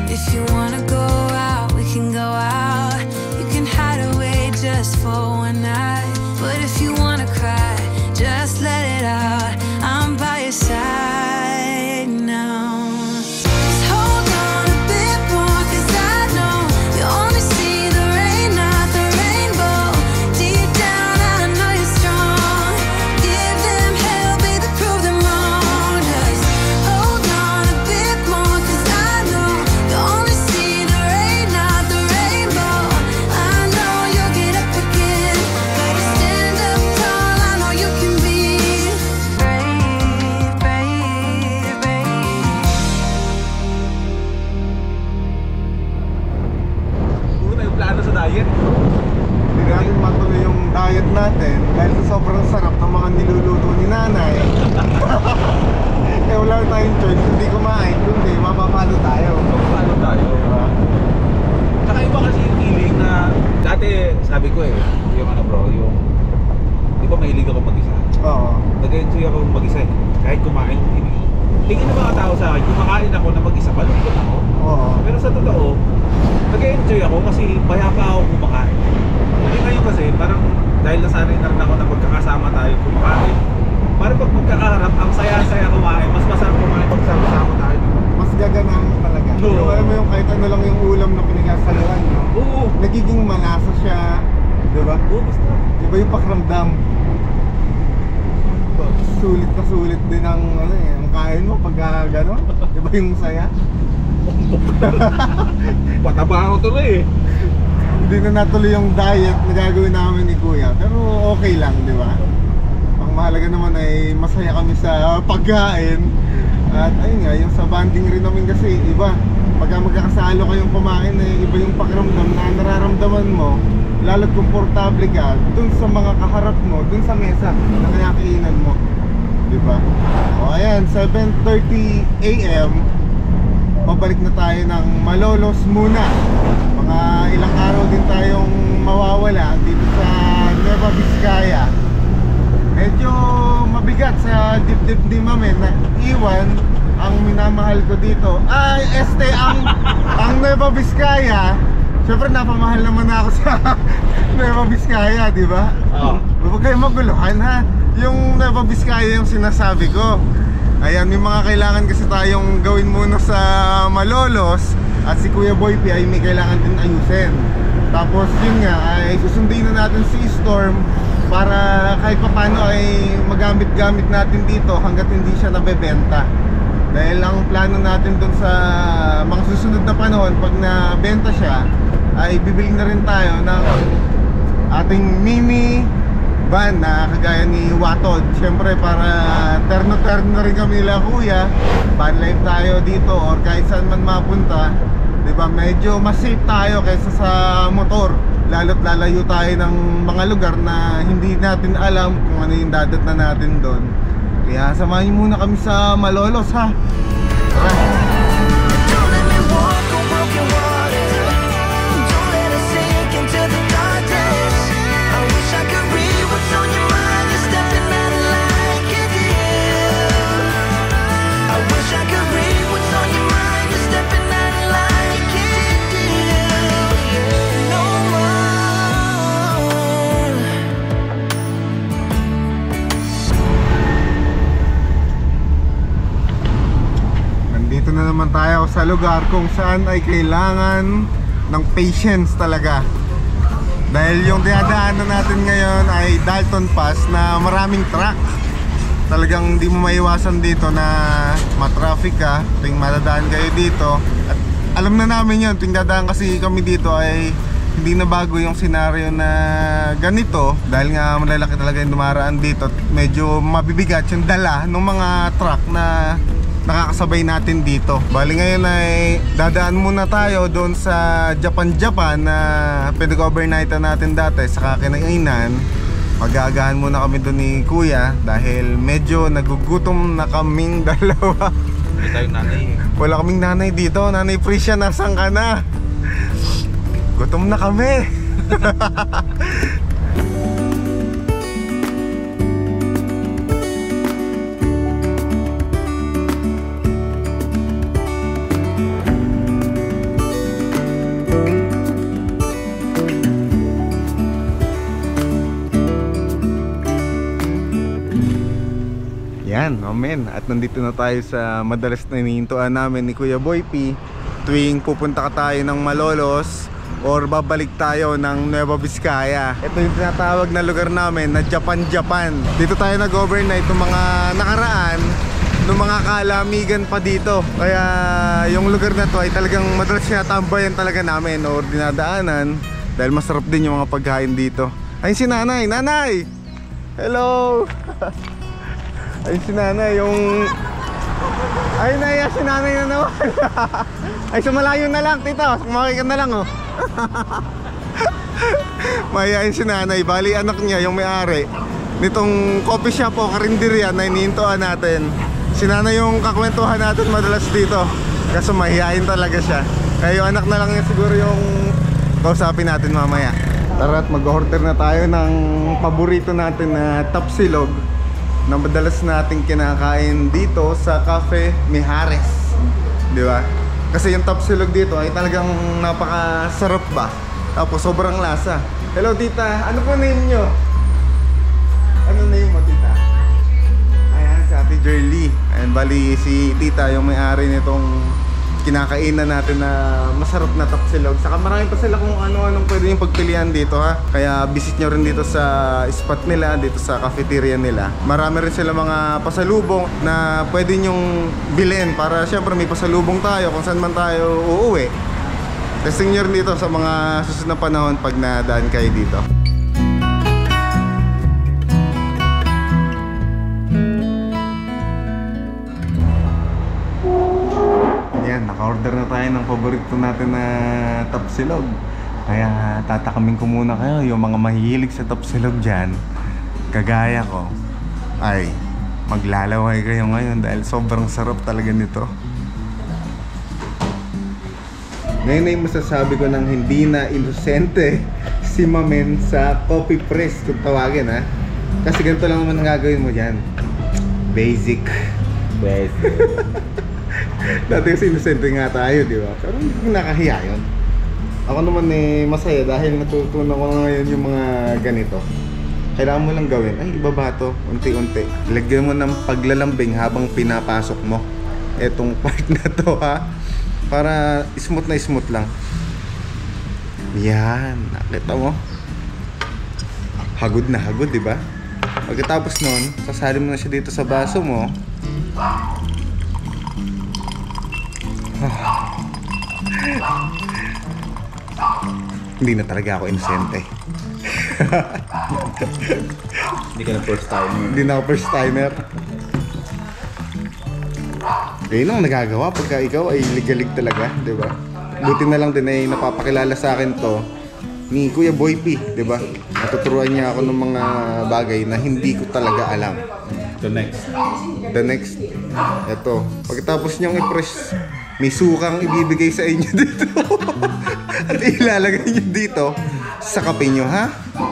If you wanna go out, we can go out. You can hide away just for one night. But if you wanna cry, just let it out. I'm by your side now. Just hold on a bit more, 'cause I know you only see the rain, not the rainbow. Deep down, I know you're strong. Give them hell, baby, prove them wrong. Just hold on a bit more, 'cause I know you only see the rain, not the rainbow. I know you'll get up again. Better stand up tall, I know you can be brave, brave, brave. Puro na yung plano sa diet. Hindi natin matuloy yung diet natin dahil sa sobrang sarap ng mga niluluto ni nanay. Eh wala tayong choice, hindi kumain, kundi mapapalo tayo. Paano tayo? Tsaka iba kasi yung feeling na dati sabi ko yung ano bro, yung di ba mahilig ako mag-isa? Oo. Nag-enjoy ako mag-isa kahit kumain. Tingin ng mga tao sa akin, kumakain ako na mag-isa, malungkot ako. Oo. Pero sa totoo, nag-enjoy ako kasi bayapa ako kumakain. Hindi ngayon kasi parang dahil nasanay na rin ako na magkakasama tayo kumakain. Parang pag magkakaharap, ang saya-saya kumain, mas masarap kumain pag sama-sama tayo. Mas gaganahan talaga. Oo. Yung alam mo yung kahit ano lang yung ulam na pinagsasaluhan, no? Oo. Nagiging malasa siya, di ba? Oo, basta. Iba yung pakiramdam. Sulit na sulit din ang ano ang kain mo pagka gano'n. Iba yung saya. Pataba ako tuloy Hindi na natuloy yung diet na gagawin namin ni Kuya. Pero okay lang, di ba? Ang mahalaga naman ay masaya kami sa pagkain. At ayun nga, yung sa banding rin namin kasi iba. Pagka magkakasalo kayong kumain, iba yung pakiramdam na nararamdaman mo. Lalo't komportable ka dun sa mga kaharap mo, dun sa mesa na kinakainan mo. Diba? O ayan, 7:30 AM. Pabalik na tayo ng Malolos muna. Mga ilang araw din tayong mawawala dito sa Nueva Vizcaya. Medyo mabigat sa dibdib ni Mame na iwan ang minamahal ko dito. Ay, ang Nueva Vizcaya. Siyempre napamahal naman ako sa Nueva Vizcaya, di ba? Oo. Huwag kayo maguluhan ha. Yung Nueva Vizcaya yung sinasabi ko. Ayan, may mga kailangan kasi tayong gawin muna sa Malolos. At si Kuya Boy P ay may kailangan din ayusin. Tapos yun nga, ay susundin na natin si Storm para kahit papano ay magamit-gamit natin dito hanggat hindi siya nabebenta. Dahil ang plano natin dun sa mga susunod na panahon, pag nabenta siya, ay bibili na rin tayo ng ating mini van na kagaya ni Watod. Siyempre para terno-terno na rin kami nila Kuya. Van life tayo dito or kahit saan man mapunta, diba? Medyo mas safe tayo kaysa sa motor. Lalo't lalayo tayo ng mga lugar na hindi natin alam kung ano yung dadat na natin doon. Kaya samahan niyo muna kami sa Malolos ha. Tara. Don't let me walk on broken water. Don't let us sink into the darkness. I wish I could read what's on your mind. You're stepping out of line, can't you? I wish I could read what's on your mind. You're stepping out of line, can't you? No one. Nandito na naman tayo sa lugar kung saan ay kailangan ng patience talaga. Dahil yung dinadaanan natin ngayon ay Dalton Pass na maraming truck. Talagang hindi mo maiwasan dito na matraffic ka tuwing madadaan kayo dito. At alam na namin yun, tuwing dadaan kasi kami dito ay hindi na bago yung senaryo na ganito. Dahil nga malalaki talaga yung dumaraan dito. Medyo mabibigat yung dala ng mga truck na nakakasabay natin dito. Bali ngayon ay dadaan muna tayo doon sa Japan na pinag-overnightan natin dati sa kakinainan. Mag-aagahan muna kami doon ni Kuya dahil medyo nagugutom na kaming dalawa. Hindi tayong nanay Wala kaming nanay dito. Nanay Priscia, nasan ka na? Gutom na kami. Ayan, amen. At nandito na tayo sa madalas na inihintuan namin ni Kuya Boy P tuwing pupunta ka tayo ng Malolos or babalik tayo ng Nueva Vizcaya. Ito yung tinatawag na lugar namin na Japan. Dito tayo nag-overnight ng mga nakaraan ng mga kalamigan pa dito. Kaya yung lugar na to ay talagang madalas sinatambayan talaga namin or dinadaanan dahil masarap din yung mga pagkain dito. Ayun si Nanay! Nanay! Hello! Ayun si Nanay, yung... Ay, naiya si Nanay na naman. Ay, sumalayo na lang, tita. Sumakay ka na lang, oh. Mayayain si Nanay. Bali, anak niya, yung may-ari nitong coffee shop o karinderya na inihintuan natin. Si Nanay yung kakwentuhan natin madalas dito. Kaso mahihain talaga siya. Kaya yung anak na lang niya siguro yung kausapin natin mamaya. Tara at mag-order na tayo ng paborito natin na tapsilog na madalas nating kinakain dito sa Cafe Mijares, di ba? Kasi yung tapsilog dito ay talagang napakasarap ba? Tapos sobrang lasa. Hello tita, ano po name nyo? Ano name mo tita? Ayan, si Ate Jerly. Ayan, bali si tita yung may-ari nitong kinakainan natin na masarap na tapsilog. Saka marami pa sila kung ano-anong pwede yung pagpilian dito ha. Kaya visit nyo rin dito sa spot nila, dito sa cafeteria nila. Marami rin sila mga pasalubong na pwede nyong bilhin para syempre may pasalubong tayo kung saan man tayo uuwi. Testing nyo rin dito sa mga susunod na panahon pag nadaan kayo dito. Naka-order na tayo ng paborito natin na tapsilog. Kaya tatakamin ko muna kayo yung mga mahihilig sa tapsilog dyan. Kagaya ko ay maglalaway kayo ngayon dahil sobrang sarap talaga nito. Ngayon ay masasabi ko ng hindi na inosente si Mamen sa coffee press kung tawagin ha. Kasi ganito lang naman ang gagawin mo dyan. Basic. Dati kasi inosente nga tayo, di ba? Pero hindi nakahiya yun. Ako naman masaya dahil natutunan ko ngayon yung mga ganito. Kailangan mo lang gawin, ay ibaba to, unti-unti. Lagyan mo ng paglalambing habang pinapasok mo etong part na to ha. Para smooth na smooth lang. Yan, nakita mo? Hagod na hagod, di ba? Pagkatapos nun, sasali mo na siya dito sa baso mo. Hindi na talaga ako inosente. Hindi ka na first timer. Hindi na ako first timer. Ngayon lang nagagawa pagka ikaw ay ligalig talaga, di ba? Buti na lang din ay napapakilala sa akin to ni Kuya Boy P, di ba? Natuturuan niya ako ng mga bagay na hindi ko talaga alam. The next. Ito. Pagkatapos niyong i-press, may sukang ibibigay sa inyo dito. At ilalagay niyo dito sa kape niyo, ha?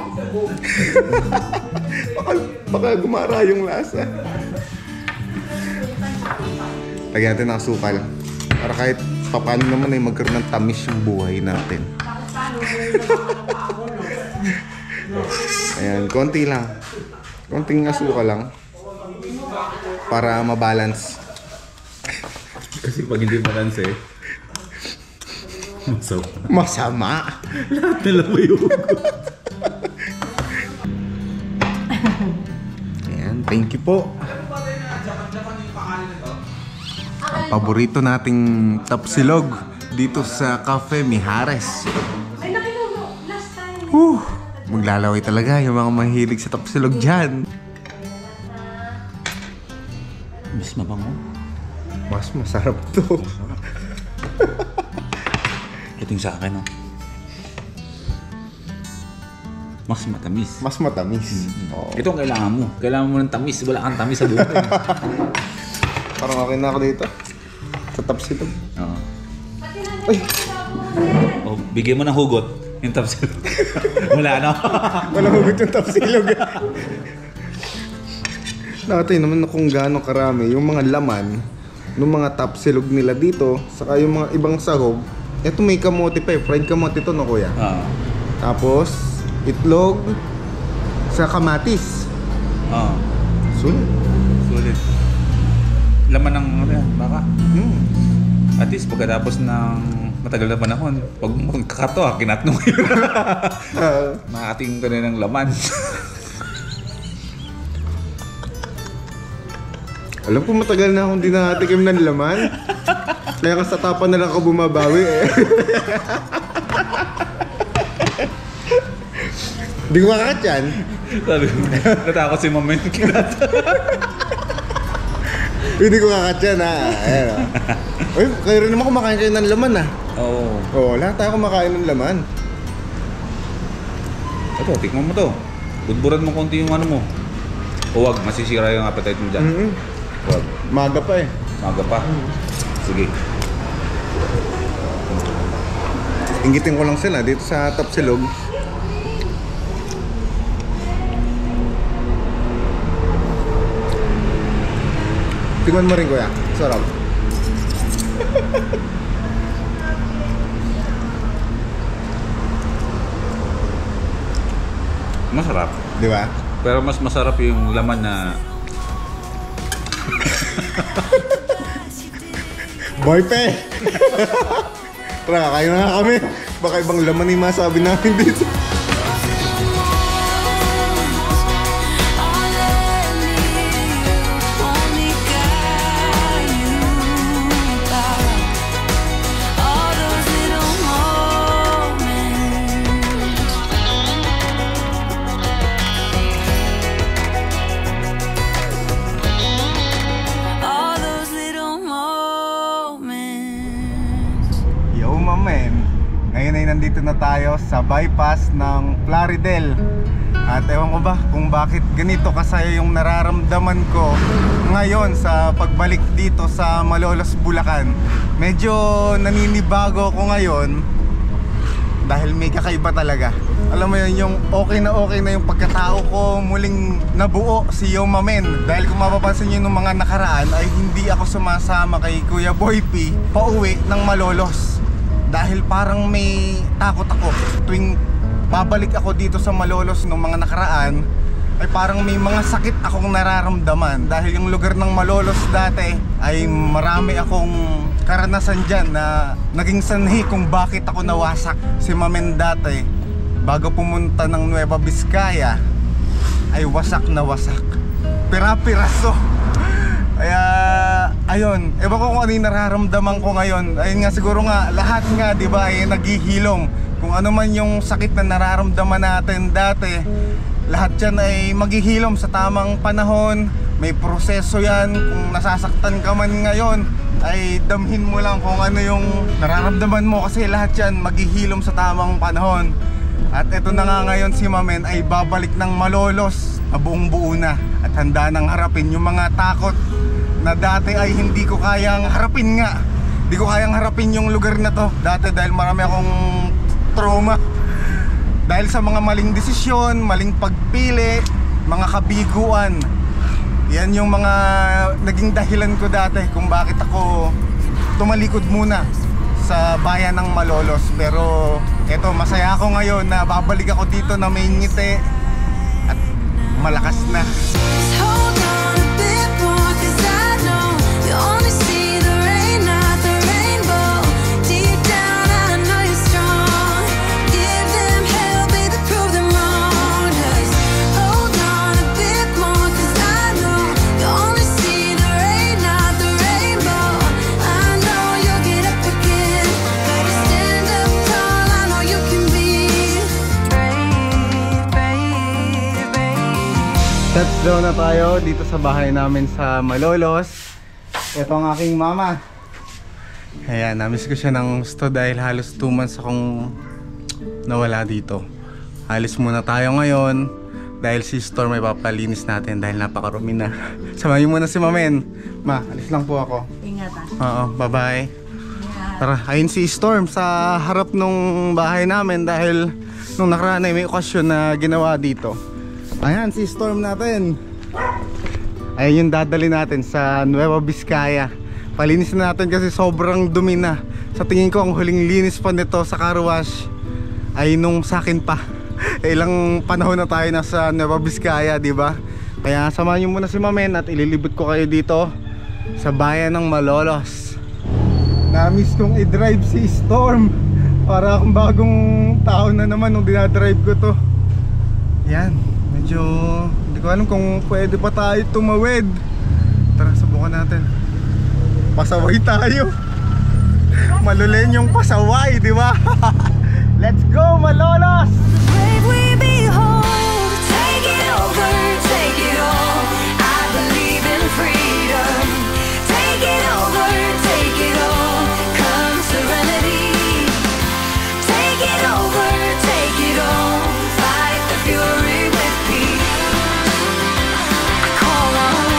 baka gumara yung lasa. Lagyan natin ng asukal. Para kahit paano naman ay magkaroon ng tamis yung buhay natin. Ayan, konti lang. Konting asukal lang. Para mabalance. Kasi pag hindi balance masama. Lahat nila may hugot. Ayan, thank you po. Ang paborito nating tapsilog dito sa Cafe Mijares. Maglalaway talaga yung mga mahilig sa tapsilog dyan. Mas mabango. Mas masarap to. Ito yung sa akin, no? Mas matamis. Mas matamis. Oh. Ito ang kailangan mo. Kailangan mo ng tamis. Wala kang tamis sa buhay. Parang okay na ako dito. Sa tapsilog. Oo. Ay! Oh, bigyan mo ng hugot. Yung tapsilog. Wala, no? Walang hugot yung tapsilog. Natin naman na kung gaano karami yung mga laman ng mga tapsilog nila dito. Saka yung mga ibang sahog. Ito may kamote pa eh. Fried kamote to, no kuya? Oo. Tapos, itlog sa kamatis. Oo. Sulit. laman ng ano yan, baka. Hmm. At least pagkatapos ng matagal na panahon, pag magkakato, kinat mo yun. Makating ka na ng laman. Alam ko matagal na akong di nakatikim ng laman. Kaya sa tapa na lang ako bumabawi eh. Di ko kakat yan. Sabi ko, natakot si Mama yung kinat. Hindi ko kakat yan ha. Ayan, oh. Uy, kayo rin naman kumakain kayo ng laman ah. Oo. Oo, lahat tayo kumakain ng laman. Ito, tikman mo to. Budburan mo konti yung ano mo. Huwag, masisira yung appetite mo dyan. Mm-hmm. Huwag. Maga pa eh. Maga pa. Sige. Inggitin ko lang sila dito sa Tapsilog. Tingnan mo rin kuya. Sarap. Masarap. Di ba? Pero mas masarap yung laman na... Boy pe! Tara, kakain na nga kami. Baka ibang laman yung masabi namin dito. Ngayon ay nandito na tayo sa bypass ng Plaridel. At ewan ko ba kung bakit ganito kasaya yung nararamdaman ko ngayon sa pagbalik dito sa Malolos, Bulacan. Medyo naninibago ako ngayon dahil may kakaiba talaga. Alam mo yun, yung okay na yung pagkatao ko, muling nabuo si Yoma Men. Dahil kung mapapansin nyo nung mga nakaraan ay hindi ako sumasama kay Kuya Boy P pauwi ng Malolos. Dahil parang may takot ako tuwing babalik ako dito sa Malolos nung mga nakaraan, ay parang may mga sakit akong nararamdaman. Dahil yung lugar ng Malolos dati ay marami akong karanasan dyan na naging sanhi kung bakit ako nawasak. Si Mamen dati bago pumunta ng Nueva Vizcaya ay wasak na wasak, pira-piraso. Kaya ayun, ewan ko kung ano yung nararamdaman ko ngayon. Ayun nga, siguro nga lahat nga, di ba, ay naghihilom. Kung ano man yung sakit na nararamdaman natin dati, lahat yan ay maghihilom sa tamang panahon. May proseso yan. Kung nasasaktan ka man ngayon, ay damhin mo lang kung ano yung nararamdaman mo, kasi lahat yan maghihilom sa tamang panahon. At eto na nga ngayon, si Mamen ay babalik ng Malolos, buong buo na, at handa nang harapin yung mga takot na dati ay hindi ko kayang harapin nga. Hindi ko kayang harapin yung lugar na to dati dahil marami akong trauma. Dahil sa mga maling desisyon, maling pagpili, mga kabiguan. Yan yung mga naging dahilan ko dati kung bakit ako tumalikod muna sa bayan ng Malolos. Pero eto, masaya ako ngayon na babalik ako dito na may ngiti at malakas na. Touchdown na tayo dito sa bahay namin sa Malolos. Ito ang aking mama. Ayan, namiss ko siya ng gusto dahil halos 2 months akong nawala dito. Alis muna tayo ngayon dahil si Storm may papalinis natin dahil napakarumi na. Samahin muna si Mamen. Ma, alis lang po ako. Ingat ah. Oo, bye-bye. Tara, ayun si Storm sa harap nung bahay namin dahil nung nakaraan ay may okasyon na ginawa dito. Ayan si Storm natin. Ayan yung dadali natin sa Nueva Vizcaya. Palinis na natin kasi sobrang dumi na. Sa tingin ko ang huling linis pa nito sa car wash ay nung sakin pa. Ilang panahon na tayo nasa Nueva Vizcaya, di ba? Kaya samahan niyo muna si Mamen at ililibot ko kayo dito sa bayan ng Malolos. Na-miss kong i-drive si Storm. Para akong bagong tao na naman nung dinadrive ko to. Yan, medyo hindi ko alam kung pwede pa tayo tumawid. Tara, subukan natin. Pasaway tayo. Malulen yung pasaway, di ba? Let's go, Malolos! Brave we behold, take it over, take it all. I believe in freedom. Take it over, take it all. Come serenity. Take it over, take it all. Fight the fury with peace. I call on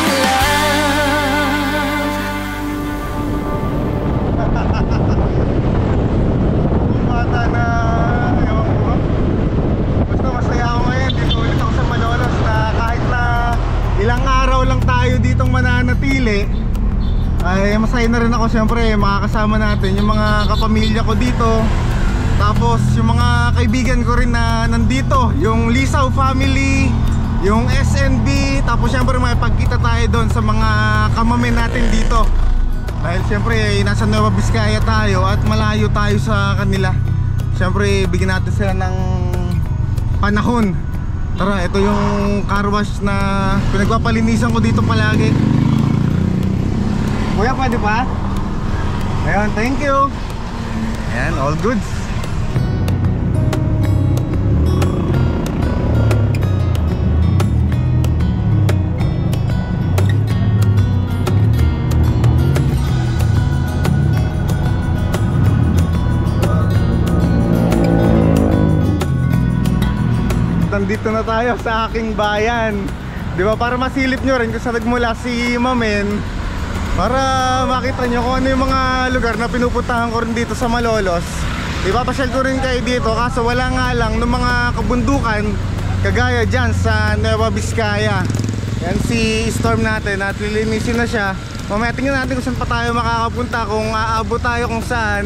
love. Bata na, ewan ko ba? Basta masaya ako ngayon. Dito ulit ako sa Malolos na kahit na ilang araw lang tayo ditong mananatili, ay masaya na rin ako. Siyempre makakasama natin yung mga kapamilya ko dito. Tapos yung mga kaibigan ko rin na nandito, yung Lisaw family, yung SNB. Tapos siyempre makipagkita tayo doon sa mga kamamen natin dito. Dahil siyempre nasa Nueva Vizcaya tayo at malayo tayo sa kanila. Siyempre bigyan natin sila ng panahon. Tara, ito yung car wash na pinagpapalinisan ko dito palagi. Kuya, pwede pa? Ayan, thank you. Ayan, all goods. Nandito na tayo sa aking bayan. Di ba, para masilip nyo rin kung saan nagmula si Mamen. Para makita nyo kung ano yung mga lugar na pinupuntahan ko rin dito sa Malolos. Di ba, pasyal ko rin kayo dito. Kaso wala nga lang ng mga kabundukan kagaya dyan sa Nueva Vizcaya. Yan si Storm natin at lilinisin na siya. Mamaya tingnan natin kung saan pa tayo makakapunta. Kung aabot tayo kung saan.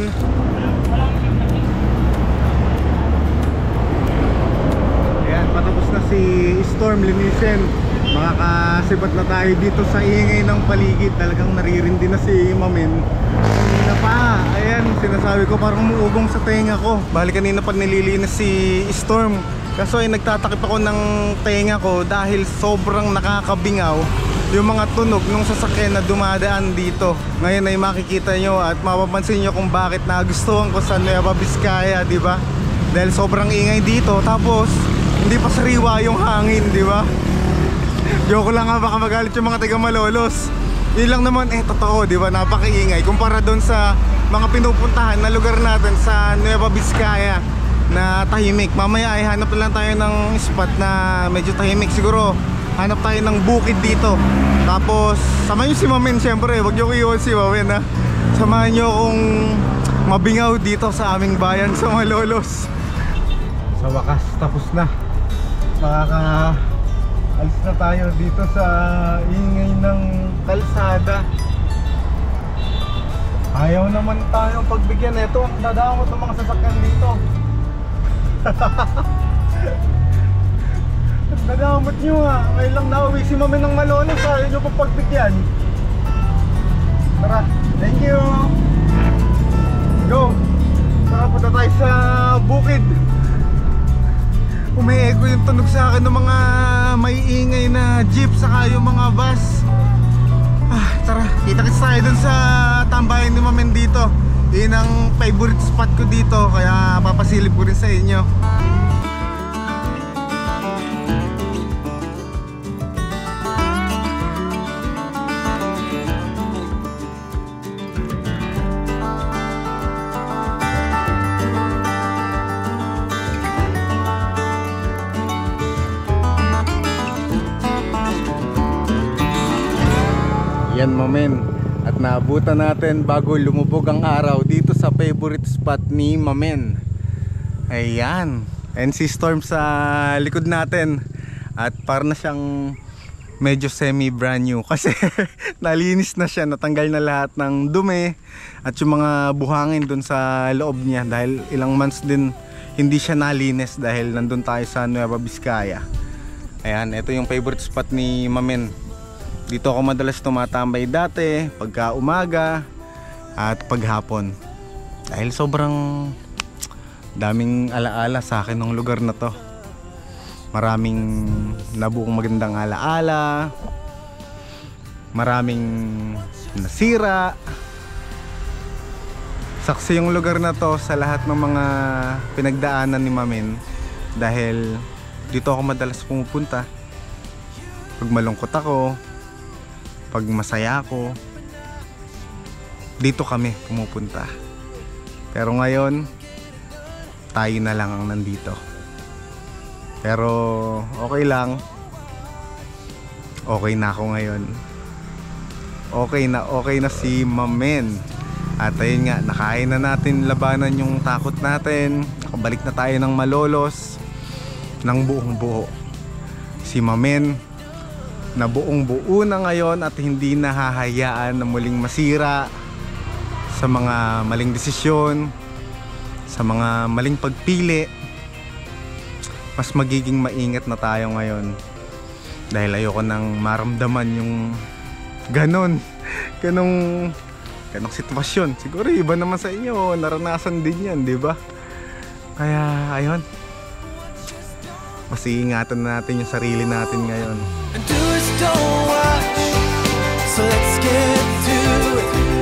Patapos na si Storm linisin. Makakasibat na tayo dito sa ingay ng paligid. Talagang naririndi na si Mamin. Kanina pa, ayan, sinasabi ko parang umuugong sa tenga ko. Bali kanina pa nililinis si Storm. Kaso ay nagtatakip ako ng tenga ko dahil sobrang nakakabingaw yung mga tunog ng sasakyan na dumadaan dito. Ngayon ay makikita nyo at mapapansin nyo kung bakit nagustuhan ko sa Nueva Vizcaya, di ba? Dahil sobrang ingay dito. Tapos hindi pa sariwa yung hangin, di ba? Joke lang nga, baka magalit yung mga taga Malolos. Yun lang naman, totoo, di ba? Napakaingay kumpara doon sa mga pinupuntahan na lugar natin sa Nueva Vizcaya na tahimik. Mamaya ay hanap lang tayo ng spot na medyo tahimik. Siguro hanap tayo ng bukid dito. Tapos samahan nyo si Mamen, syempre. Huwag nyo iwan si Mamen, ha? Samahan nyo akong mabingaw dito sa aming bayan sa Malolos. Sa wakas, tapos na. Makaka-alis na tayo dito sa ingay ng kalsada. Ayaw naman tayong pagbigyan. Ito, dadamot ng mga sasakyan dito. Dadamot nyo ha. Ngayon lang nauwi si Mami ng Malolos. Ayaw nyo pang pagbigyan. Tara, thank you. Go. Tara, punta tayo sa bukid. Umi-echo yung tunog sa akin ng mga may ingay na jeep saka yung mga bus. Tara, kita-kits tayo dun sa tambayan ni Mamen dito. Yun ang favorite spot ko dito, kaya papasilip ko rin sa inyo. Yan Mamen, at naabutan natin bago lumubog ang araw dito sa favorite spot ni Mamen. Ayan, and si Storm sa likod natin. At para na siyang medyo semi brand new kasi nalinis na siya, natanggal na lahat ng dumi at yung mga buhangin dun sa loob niya. Dahil ilang months din hindi siya nalinis dahil nandun tayo sa Nueva Vizcaya. Ayan, ito yung favorite spot ni Mamen. Dito ako madalas tumatambay dati, pagka umaga at paghapon. Dahil sobrang daming alaala sa akin ng lugar na to. Maraming nabuong magandang alaala, maraming nasira. Saksi yung lugar na to sa lahat ng mga pinagdaanan ni Mamin. Dahil dito ako madalas pumupunta pag malungkot ako, pag masaya ako, dito kami pumupunta. Pero ngayon, tayo na lang ang nandito. Pero okay lang. Okay na ako ngayon. Okay na si Mamen. At ayun nga, nakain na natin labanan yung takot natin. Nakabalik na tayo ng Malolos ng buong buo. Si Mamen na buong buo na ngayon at hindi nahahayaan na muling masira sa mga maling desisyon, sa mga maling pagpili. Mas magiging maingat na tayo ngayon dahil ayoko nang maramdaman yung ganong sitwasyon. Siguro iba naman sa inyo, naranasan din yan, di ba? Kaya ayun, mas iingatan natin yung sarili natin ngayon. And do is don't watch, so let's get to it.